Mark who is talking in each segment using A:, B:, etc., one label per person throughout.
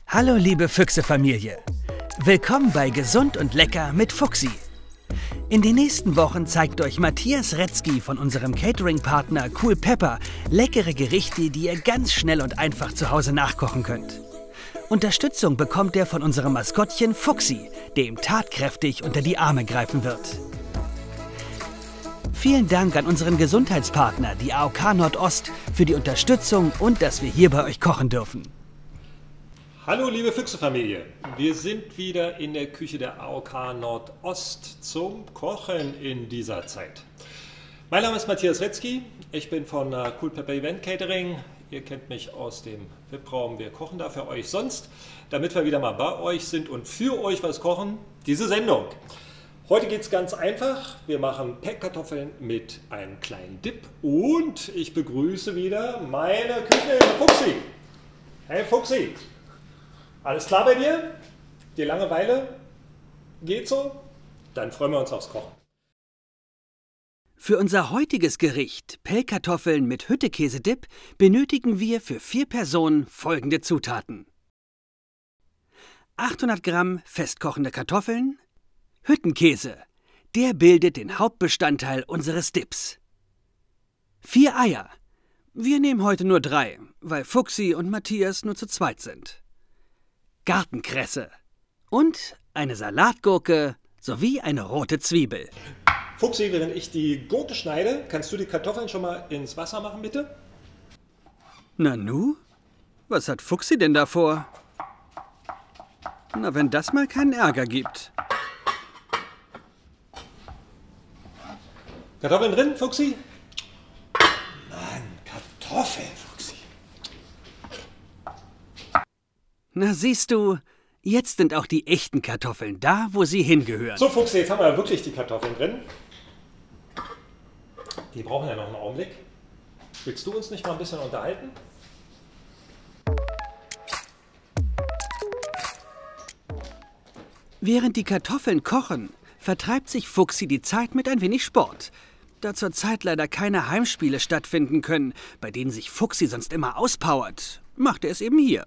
A: Hallo liebe Füchse-Familie. Willkommen bei Gesund und Lecker mit Fuchsi. In den nächsten Wochen zeigt euch Matthias Retzky von unserem Catering-Partner Cool Pepper leckere Gerichte, die ihr ganz schnell und einfach zu Hause nachkochen könnt. Unterstützung bekommt er von unserem Maskottchen Fuchsi, der ihm tatkräftig unter die Arme greifen wird. Vielen Dank an unseren Gesundheitspartner, die AOK Nordost, für die Unterstützung und dass wir hier bei euch kochen dürfen.
B: Hallo liebe Füchse-Familie, wir sind wieder in der Küche der AOK Nordost zum Kochen in dieser Zeit. Mein Name ist Matthias Retzky, ich bin von Cool Pepper Event Catering. Ihr kennt mich aus dem VIP-Raum, wir kochen da für euch sonst, damit wir wieder mal bei euch sind und für euch was kochen, diese Sendung. Heute geht es ganz einfach, wir machen Pellkartoffeln mit einem kleinen Dip und ich begrüße wieder meine Küchenhilfe Fuchsi. Hey Fuchsi! Alles klar bei dir? Die Langeweile? Geht so? Dann freuen wir uns aufs Kochen.
A: Für unser heutiges Gericht, Pellkartoffeln mit Hüttekäse-Dip, benötigen wir für 4 Personen folgende Zutaten. 800 Gramm festkochende Kartoffeln, Hüttenkäse, der bildet den Hauptbestandteil unseres Dips. 4 Eier, wir nehmen heute nur 3, weil Fuchsi und Matthias nur zu zweit sind. Gartenkresse und eine Salatgurke sowie eine rote Zwiebel.
B: Fuchsi, während ich die Gurke schneide, kannst du die Kartoffeln schon mal ins Wasser machen, bitte?
A: Nanu? Was hat Fuchsi denn davor? Na, wenn das mal keinen Ärger gibt.
B: Kartoffeln drin, Fuchsi? Mann, Kartoffeln, Fuchsi.
A: Na siehst du, jetzt sind auch die echten Kartoffeln da, wo sie hingehören.
B: So Fuchsi, jetzt haben wir wirklich die Kartoffeln drin. Die brauchen ja noch einen Augenblick. Willst du uns nicht mal ein bisschen unterhalten?
A: Während die Kartoffeln kochen, vertreibt sich Fuchsi die Zeit mit ein wenig Sport. Da zurzeit leider keine Heimspiele stattfinden können, bei denen sich Fuchsi sonst immer auspowert, macht er es eben hier.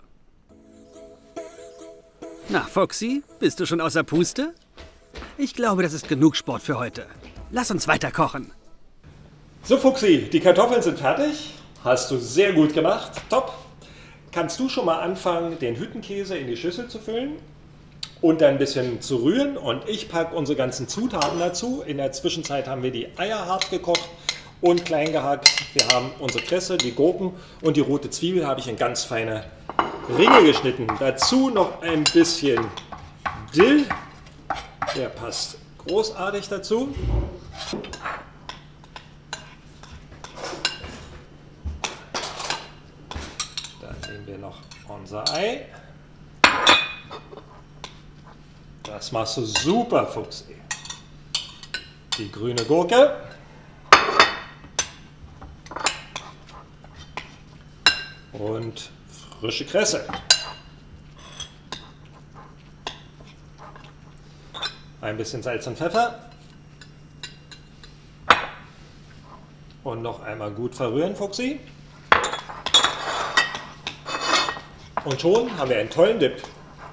A: Na, Fuchsi, bist du schon außer Puste? Ich glaube, das ist genug Sport für heute. Lass uns weiter kochen.
B: So Fuchsi, die Kartoffeln sind fertig. Hast du sehr gut gemacht. Top. Kannst du schon mal anfangen, den Hüttenkäse in die Schüssel zu füllen und dann ein bisschen zu rühren. Und ich packe unsere ganzen Zutaten dazu. In der Zwischenzeit haben wir die Eier hart gekocht und klein gehackt. Wir haben unsere Kresse, die Gurken und die rote Zwiebel habe ich in ganz feine Ringe geschnitten. Dazu noch ein bisschen Dill. Der passt großartig dazu. Dann nehmen wir noch unser Ei. Das machst du super, Fuchsi. Die grüne Gurke. Und frische Kresse. Ein bisschen Salz und Pfeffer. Und noch einmal gut verrühren, Fuchsi. Und schon haben wir einen tollen Dip.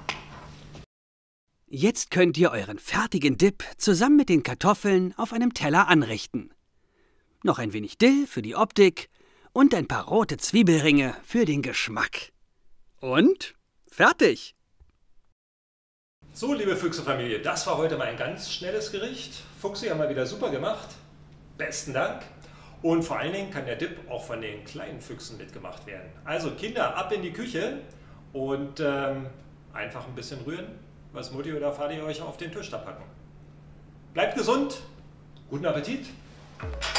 A: Jetzt könnt ihr euren fertigen Dip zusammen mit den Kartoffeln auf einem Teller anrichten. Noch ein wenig Dill für die Optik und ein paar rote Zwiebelringe für den Geschmack. Und fertig!
B: So, liebe Füchse-Familie, das war heute mal ein ganz schnelles Gericht. Fuchsi haben wir wieder super gemacht. Besten Dank. Und vor allen Dingen kann der Dip auch von den kleinen Füchsen mitgemacht werden. Also Kinder, ab in die Küche und einfach ein bisschen rühren, was Mutti oder Vati euch auf den Tisch da packen. Bleibt gesund, guten Appetit!